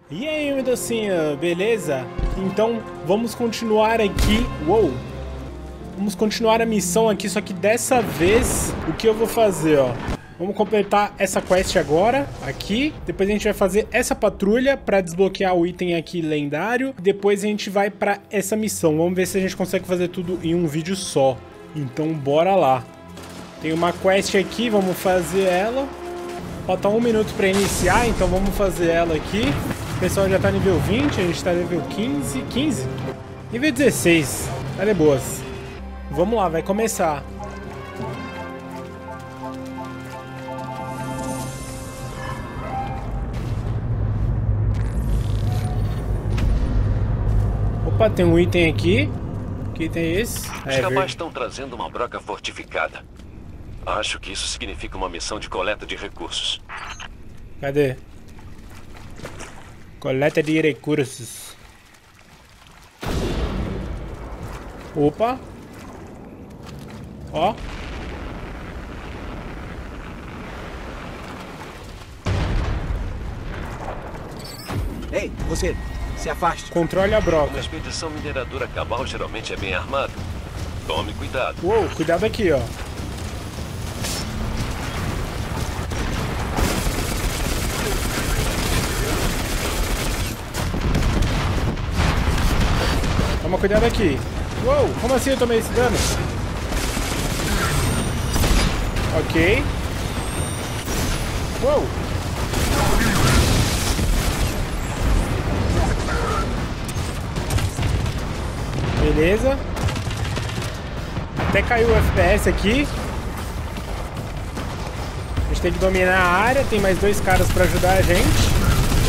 E aí, meu docinho, beleza? Então, vamos continuar aqui. Uou! Vamos continuar a missão aqui, só que dessa vez, o que eu vou fazer, ó? Vamos completar essa quest agora, aqui. Depois a gente vai fazer essa patrulha pra desbloquear o item aqui lendário. Depois a gente vai pra essa missão. Vamos ver se a gente consegue fazer tudo em um vídeo só. Então, bora lá. Tem uma quest aqui, vamos fazer ela. Falta 1 minuto pra iniciar, então vamos fazer ela aqui. O pessoal já tá nível 20, a gente tá nível 15. 15? Nível 16. Tá de boas. Vamos lá, vai começar. Opa, tem um item aqui. Que item é esse? Os rapazes estão trazendo uma broca fortificada. Acho que isso significa uma missão de coleta de recursos. Cadê? Coleta de recursos. Opa. Ó. Ei, você, se afaste. Controle a broca. Uma expedição mineradora cabal geralmente é bem armada. Tome cuidado. Uou, cuidado aqui, ó. Toma cuidado aqui. Uou, como assim eu tomei esse dano? Ok. Uou. Beleza. Até caiu o FPS aqui. A gente tem que dominar a área. Tem mais 2 caras pra ajudar a gente.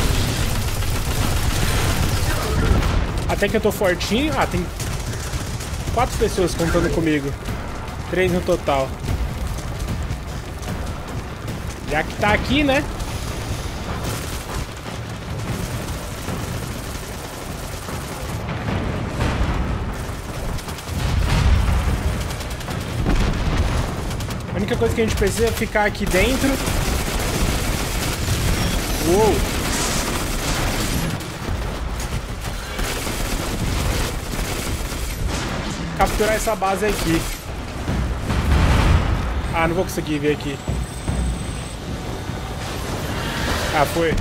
Até que eu tô fortinho. Ah, tem 4 pessoas contando comigo. 3 no total. Já que tá aqui, né? A única coisa que a gente precisa é ficar aqui dentro. Uou! Capturar essa base aqui. Ah, não vou conseguir ver aqui. Ah, foi.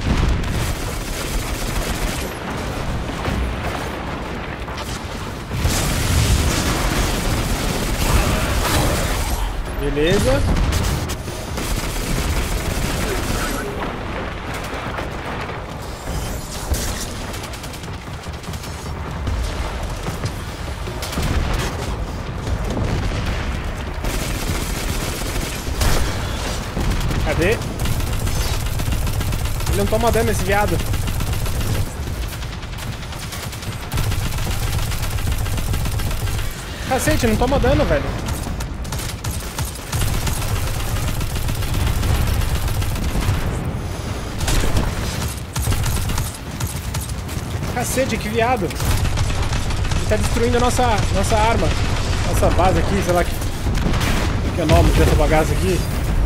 Beleza. Cadê? Ele não toma dano, esse viado. Cacete, não toma dano, velho. Cacete, que viado. Ele tá destruindo a nossa arma. Nossa base aqui, sei lá que é o nome dessa bagaça aqui.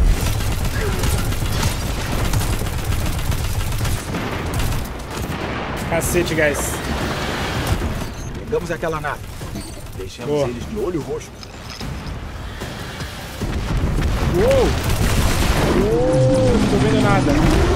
Cacete, guys. Pegamos aquela nave. Deixamos eles de olho roxo. Uou! Uou! Não tô vendo nada.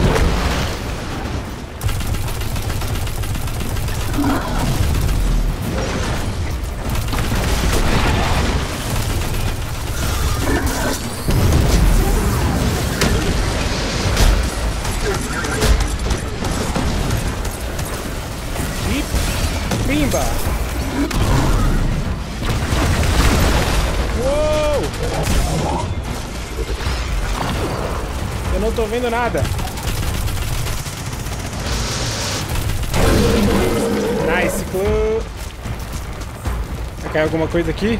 Pimba! Uou! Eu não tô vendo nada. Nice, club. Vai cair alguma coisa aqui?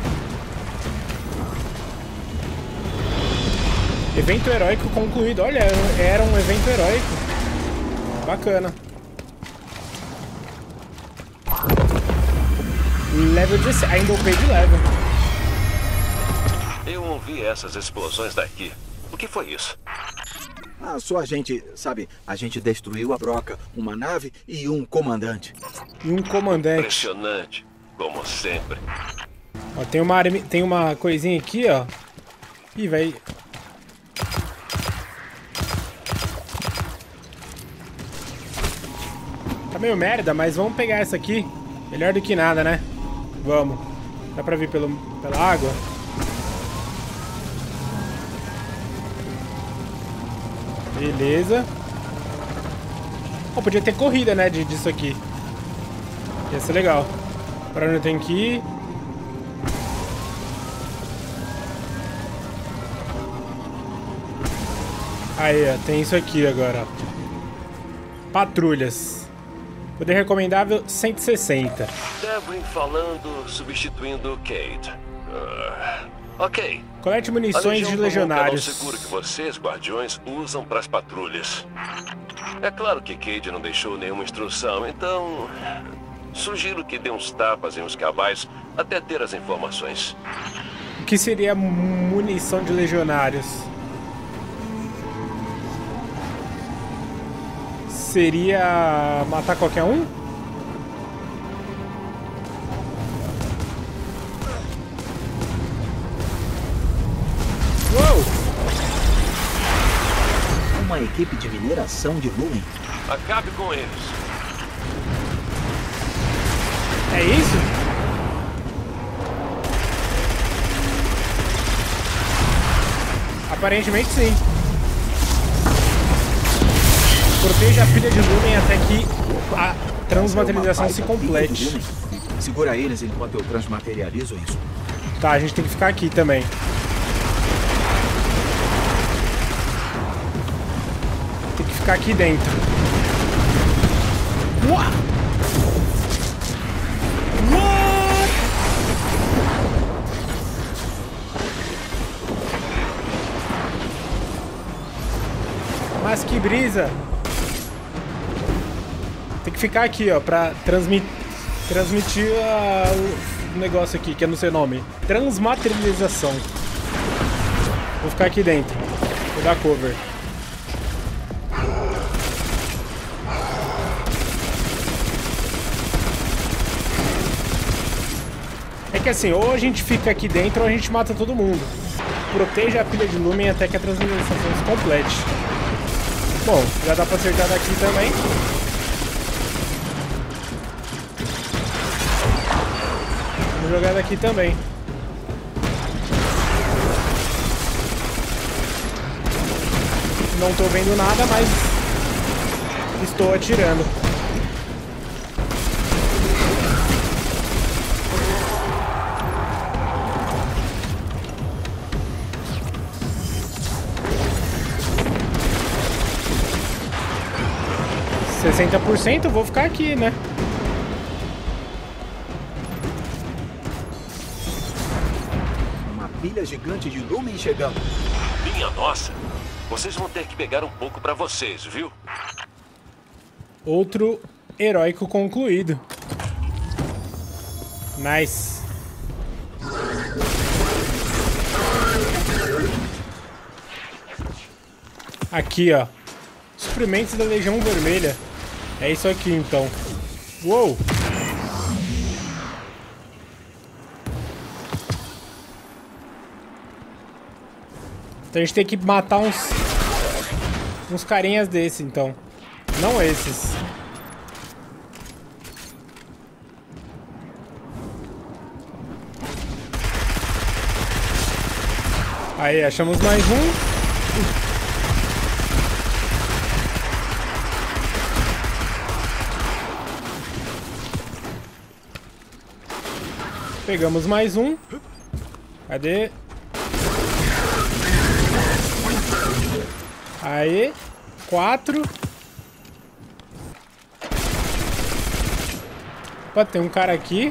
Evento heróico concluído. Olha, era um evento heróico. Bacana. Level 16, ainda upei de level. Eu ouvi essas explosões daqui. O que foi isso? Ah, só a gente, sabe, a gente destruiu a broca, uma nave e um comandante. E um comandante. Impressionante, como sempre. Ó, tem uma coisinha aqui, ó. Ih, vai. Tá meio merda, mas vamos pegar essa aqui. Melhor do que nada, né? Vamos. Dá pra vir pela água? Beleza. Oh, podia ter corrida, né, disso aqui. Ia ser legal. Pra onde eu tenho que ir? Aí, ó, tem isso aqui agora, ó. Patrulhas. Poder recomendável 160. Devlin falando, substituindo Cade. Ok. Colete munições de legionários. É um seguro que vocês, guardiões, usam para as patrulhas. É claro que Cade não deixou nenhuma instrução, então sugiro que dê uns tapas em uns cavais até ter as informações. O que seria munição de legionários? Seria matar qualquer um? Uou! Uma equipe de mineração de Lumen. Acabe com eles. É isso? Aparentemente sim. Proteja a pilha de Lumen até que a transmaterialização se complete. Segura eles enquanto eu transmaterializo isso. Tá, a gente tem que ficar aqui também. Tem que ficar aqui dentro. What? What? Mas que brisa! Tem que ficar aqui, ó, pra transmitir o negócio aqui, que é no seu nome. Transmaterialização. Vou ficar aqui dentro. Vou dar cover. É que assim, ou a gente fica aqui dentro ou a gente mata todo mundo. Proteja a pilha de Lumen até que a transmaterialização se complete. Bom, já dá pra acertar daqui também. Vou jogar daqui também. Não tô vendo nada, mas estou atirando. Eu vou ficar aqui, né? Uma pilha gigante de Lumen chegando. Minha nossa! Vocês vão ter que pegar um pouco pra vocês, viu? Outro heróico concluído. Nice. Aqui, ó. Suprimentos da Legião Vermelha. É isso aqui, então. Uou! Então a gente tem que matar uns carinhas desse, então. Não esses. Aí, achamos mais um. Pegamos mais um. Cadê? Aí. 4. Opa, tem um cara aqui.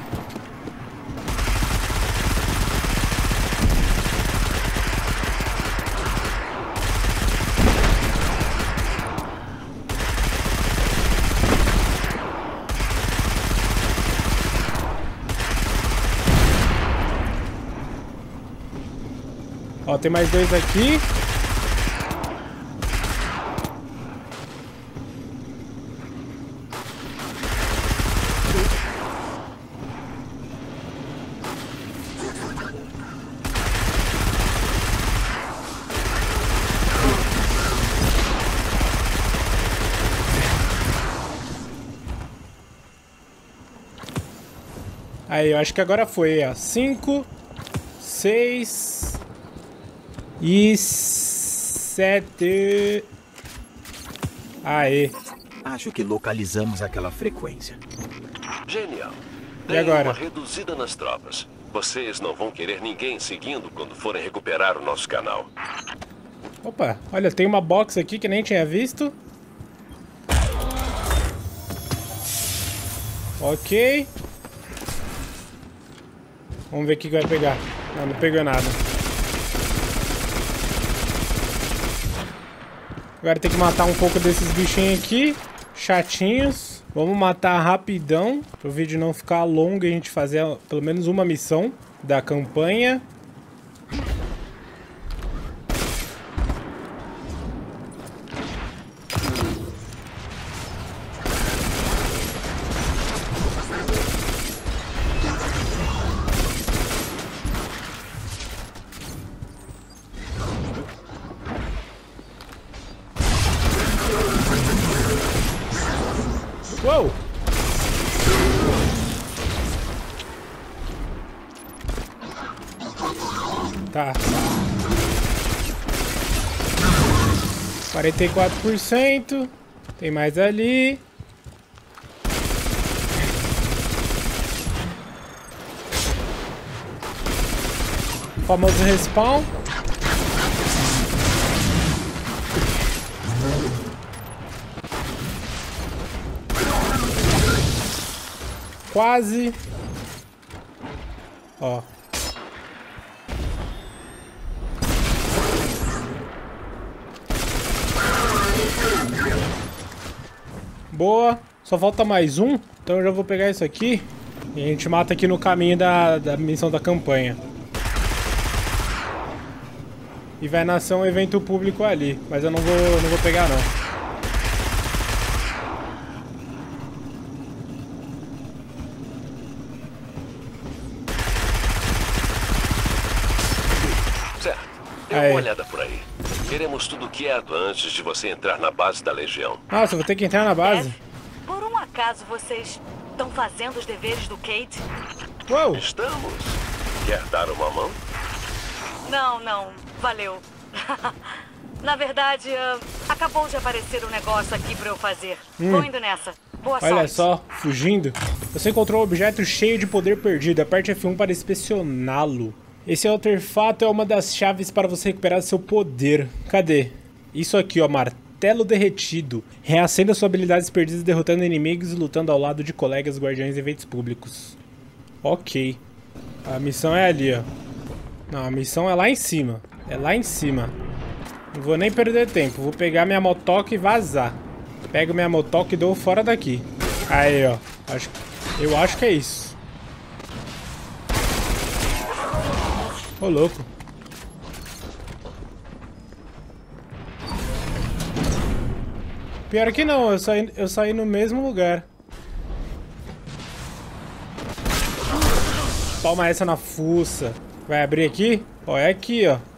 Ó, tem mais dois aqui. Aí, eu acho que agora foi, ó. 5, 6 e 7. Aê. Acho que localizamos aquela frequência. Genial. E Tem agora? uma reduzida nas tropas. Vocês não vão querer ninguém seguindo quando forem recuperar o nosso canal. Opa, olha, tem uma box aqui que nem tinha visto. Ok. Vamos ver o que vai pegar. Não, não pegou nada. Agora tem que matar um pouco desses bichinhos aqui. Chatinhos. Vamos matar rapidão. Para o vídeo não ficar longo e a gente fazer pelo menos uma missão da campanha. Uou! Tá. 44%. Tem mais ali. Famoso respawn. Quase. Ó. Boa. Só falta mais um. Então eu já vou pegar isso aqui. E a gente mata aqui no caminho da missão da campanha. E vai nascer um evento público ali. Mas eu não vou pegar não. Dê uma olhada por aí. Queremos tudo quieto antes de você entrar na base da Legião. Nossa, eu vou ter que entrar na base. Por um acaso vocês estão fazendo os deveres do Cade? Uou! Estamos. Quer dar uma mão? Não. Valeu. Na verdade, acabou de aparecer um negócio aqui pra eu fazer. Vou indo nessa. Boa sorte. Olha só, fugindo. Você encontrou um objeto cheio de poder perdido. Aperte F1 para inspecioná-lo. Esse artefato é uma das chaves para você recuperar seu poder. Cadê? Isso aqui, ó, martelo derretido. Reacenda suas habilidades perdidas derrotando inimigos e lutando ao lado de colegas guardiões em eventos públicos. Ok. A missão é ali, ó. Não, a missão é lá em cima. É lá em cima. Não vou nem perder tempo. Vou pegar minha motoca e vazar. Pego minha motoca e dou fora daqui. Aí, ó. Eu acho que é isso. Ô, louco. Pior que não, eu saí no mesmo lugar. Toma essa na fuça. Vai abrir aqui? Ó, é aqui, ó.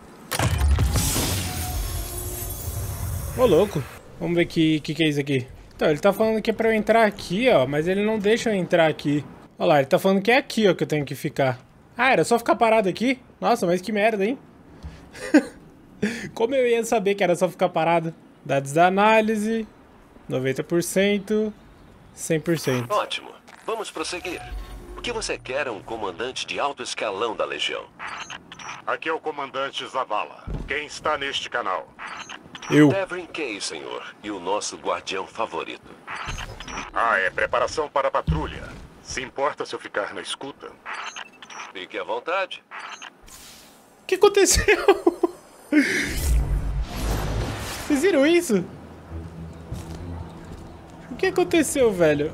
Ô, louco. Vamos ver que é isso aqui. Então, ele tá falando que é pra eu entrar aqui, ó. Mas ele não deixa eu entrar aqui. Olha lá, ele tá falando que é aqui, ó, que eu tenho que ficar. Ah, era só ficar parado aqui? Nossa, mas que merda, hein? Como eu ia saber que era só ficar parado? Dados da análise, 90%, 100%. Ótimo. Vamos prosseguir. O que você quer é um comandante de alto escalão da Legião. Aqui é o comandante Zavala. Quem está neste canal? Eu. Devrin Kay, senhor. E o nosso guardião favorito. É preparação para a patrulha. Se importa se eu ficar na escuta? Fique à vontade. O que aconteceu? Vocês viram isso? O que aconteceu, velho?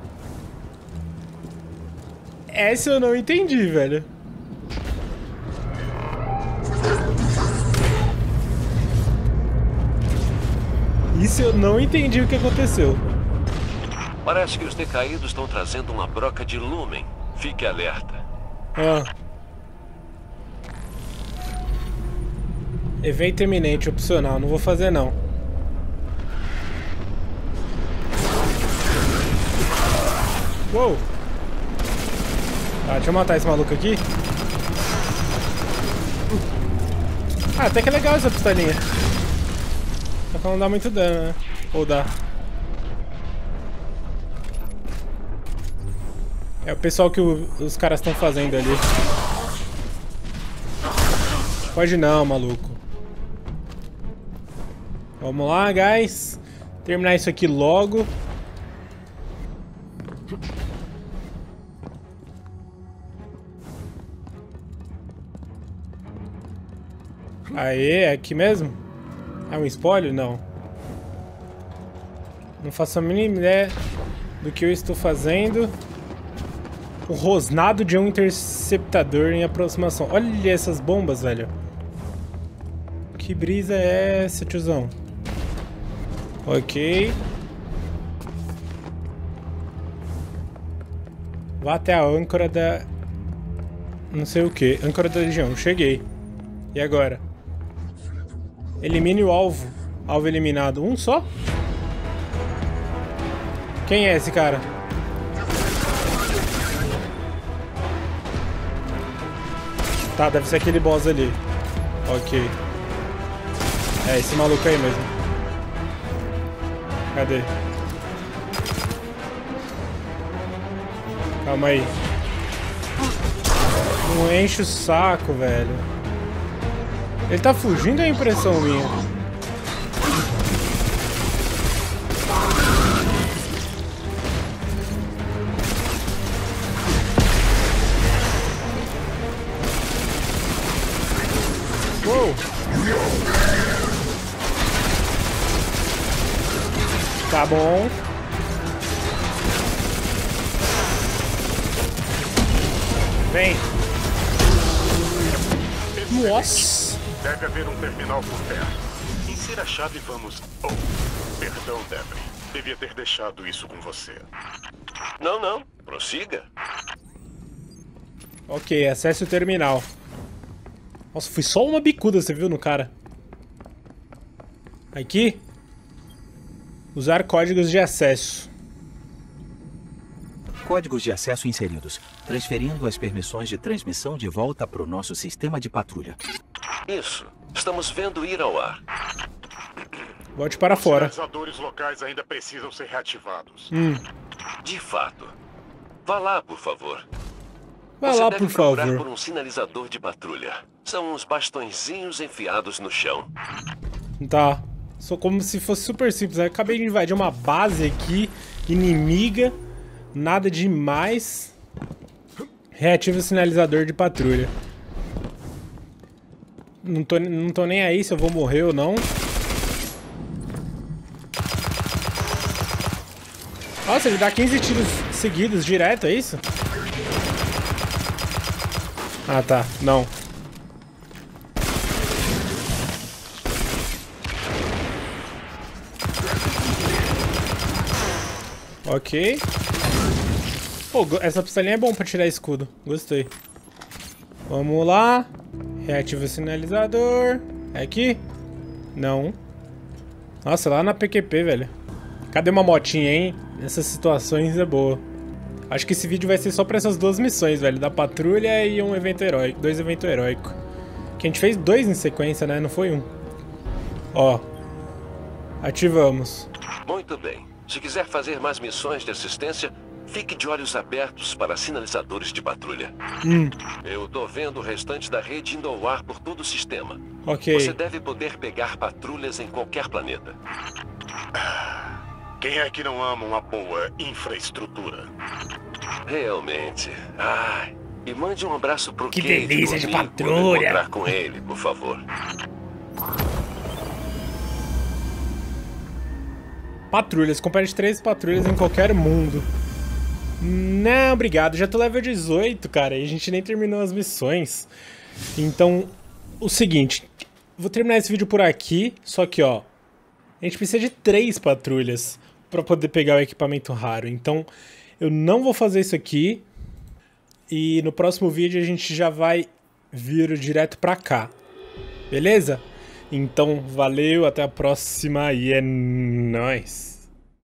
Essa eu não entendi, velho. Isso eu não entendi o que aconteceu. Parece que os decaídos estão trazendo uma broca de Lumen. Fique alerta. Evento iminente, opcional. Não vou fazer, não. Uou! Tá, deixa eu matar esse maluco aqui. Ah, até que é legal essa pistolinha. Só que não dá muito dano, né? Ou dá. É o pessoal que os caras estão fazendo ali. Pode não, maluco. Vamos lá, guys. Terminar isso aqui logo. Aê, é aqui mesmo? É um spoiler? Não. Não faço a mínima ideia do que eu estou fazendo. O rosnado de um interceptador em aproximação. Olha essas bombas, velho. Que brisa é essa, tiozão? Ok. Vá até a âncora da... não sei o que. Âncora da legião. Cheguei. E agora? Elimine o alvo. Alvo eliminado. Um só? Quem é esse cara? Tá, deve ser aquele boss ali. Ok. É, esse maluco aí mesmo. Cadê? Calma aí. Não enche o saco, velho. Ele tá fugindo, é a impressão minha. Uou! Tá bom. Vem. Nossa! Deve haver um terminal por perto. Insira a chave e vamos... Oh, perdão, Devlin. Devia ter deixado isso com você. Não, não. Prossiga. Ok, acesse o terminal. Nossa, foi só uma bicuda, você viu, no cara? Aqui. Usar códigos de acesso. Códigos de acesso inseridos. Transferindo as permissões de transmissão de volta para o nosso sistema de patrulha. Isso. Estamos vendo ir ao ar. Volte para fora. Os sinalizadores locais ainda precisam ser reativados. De fato. Vá lá, por favor. Vai Você lá, deve por procurar favor. por um sinalizador de patrulha. São uns bastõezinhos enfiados no chão. Tá. Só como se fosse super simples. Eu acabei de invadir uma base aqui, inimiga. Nada demais. Reativa o sinalizador de patrulha. Não tô nem aí se eu vou morrer ou não. Nossa, ele dá 15 tiros seguidos direto, é isso? Ah, tá. Não. Ok. Pô, essa pistolinha é bom pra tirar escudo. Gostei. Vamos lá. Reativa o sinalizador. É aqui? Não. Nossa, lá na PQP, velho. Cadê uma motinha, hein? Nessas situações é boa. Acho que esse vídeo vai ser só pra essas duas missões, velho. Da patrulha e um evento heróico. 2 eventos heróicos. Que a gente fez 2 em sequência, né? Não foi um. Ó. Ativamos. Muito bem. Se quiser fazer mais missões de assistência, fique de olhos abertos para sinalizadores de patrulha. Eu tô vendo o restante da rede indo ao ar por todo o sistema. Ok. Você deve poder pegar patrulhas em qualquer planeta. Quem é que não ama uma boa infraestrutura? Realmente. Ai. E mande um abraço pro Que Cade delícia por de mim, patrulha. quando eu encontrar com ele, por favor. Patrulhas. Complete 3 patrulhas em qualquer mundo. Não, obrigado. Já tô level 18, cara. E a gente nem terminou as missões. Então, o seguinte. Vou terminar esse vídeo por aqui. Só que, ó. A gente precisa de 3 patrulhas pra poder pegar o equipamento raro. Então, eu não vou fazer isso aqui. E no próximo vídeo a gente já vai vir direto pra cá. Beleza? Então, valeu, até a próxima e é nóis!